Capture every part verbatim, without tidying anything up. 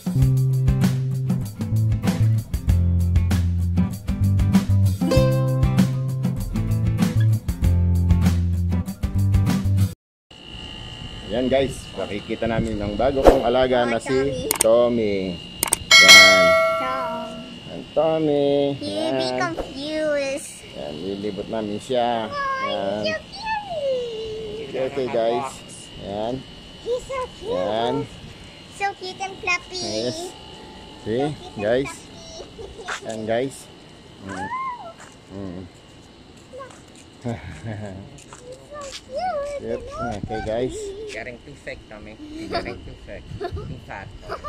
Yan guys, makikita namin ang bago kong alaga na si Tommy. Yan. Yan Tommy. He be confused. Yan, lilibot namin siya. Yan. So cute. Okay guys. Yan. He's so cute. Yan. So cute and fluffy. Yes. See, guys. Yan guys. Mm. Mm. Yep. Okay guys. Getting too thick, Tommy. Getting too thick. Too fat.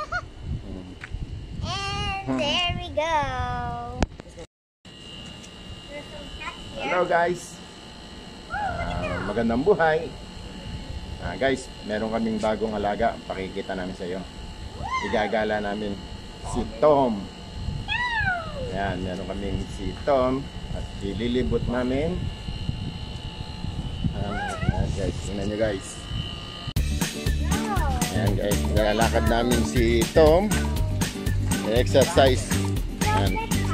And there we go. Hello guys. Uh, magandang buhay. Uh, guys, meron kaming bagong alaga. Pakikita namin sa iyo. Igagala namin si Tom. Yan, meron kaming si Tom at ililibot namin. Um, ayan guys, tingnan nyo guys. Ayan guys, nilalakad namin si Tom. Exercise. Ayan.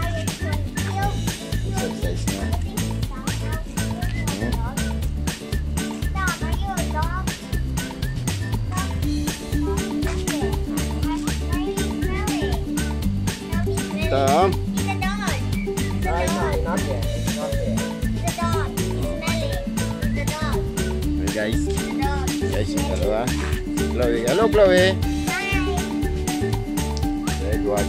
Exercise na. Hmm. Tom. Not yet. Not yet. Guys, guys yung dalawa. Chloe, hello Chloe. Very good.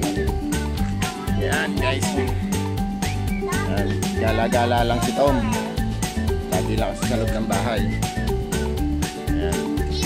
Yan guys. Yan, gala-gala lang si Tom. Lagi lang sa loob ng bahay. Yan.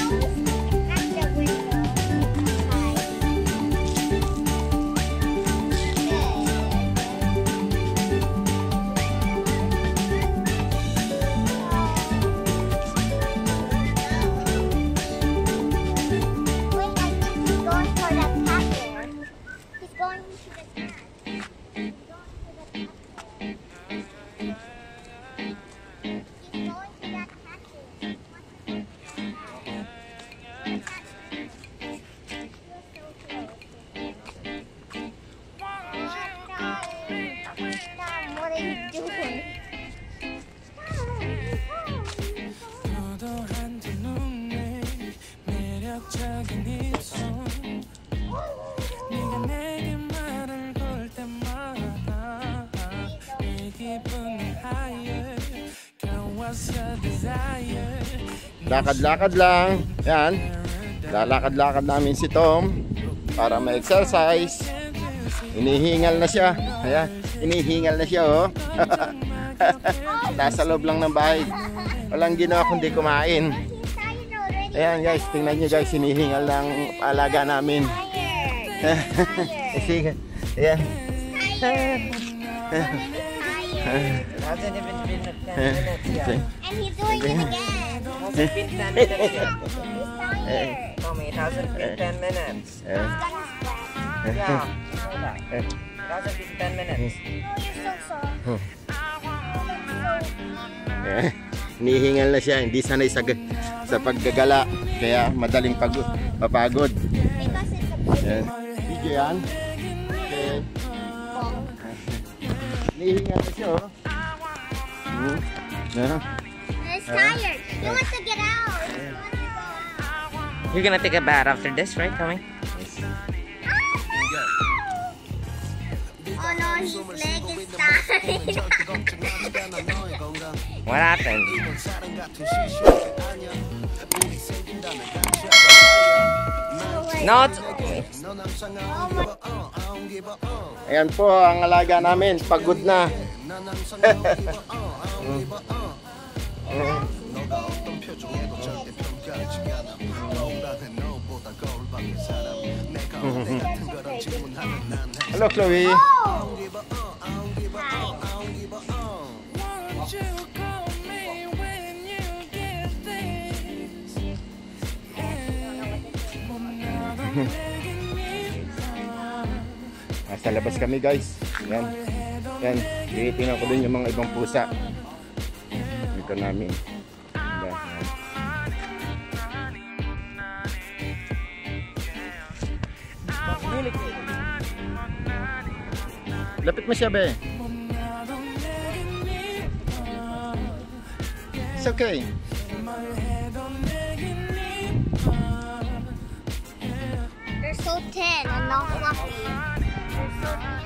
Lakad-lakad lang. Yan. Lalakad-lakad namin si Tom para ma-exercise. Inihingal na siya. Ayan. Inihingal na siya, oh. Nasa loob lang ng bahay. Walang ginawa kundi kumain. Ayan guys, tingnan nyo guys, inihingal ng alaga namin. Sige. Ayan. Hasn't even been ten minutes yet. And he's doing it again. It hasn't been ten minutes yet. Tommy, it hasn't been ten minutes. Yeah, you know that. It hasn't been ten minutes. Oh, you're so soft. Hinihingal na siya, hindi sanay sa, sa paggagala, kaya madaling pagod, mapagod. Because it's a big Yan. Video yan. Okay. Hinihingal na siya, oh. Hmm. Yeah. It's tired. He wants to get out. You're gonna take a bath after this, right, Tommy? Oh no, his leg is tired. What happened? No, it's okay. Ayan po ang alaga namin, pagod na. Hello Chloe. Nasa labas kami guys. Yan. Yan. Tinitingnan ko din yung mga ibang pusa. Dito namin. Yan. Yan. communicating. Lapit mo siya, be. It's okay. They're so thin and not fluffy. They're so thin.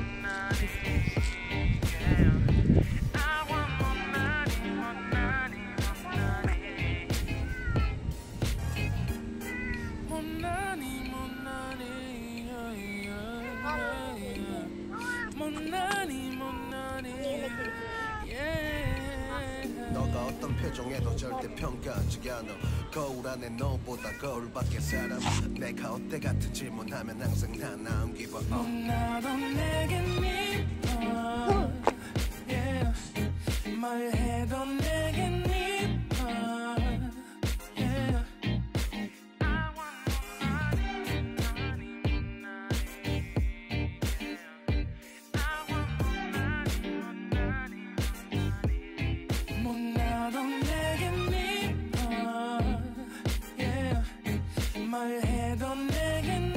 너가 어떤 표정에도 절대 평가하지 않아. 거울 안에 너보다 거울 밖에 사람. 내가 어때 같은 질문하면 항상 다 나음 give up. 나도 내게 미워. Yeah. 말해도 내게 미워. Yeah. 나도 내게 미워. Yeah. 말해도 내게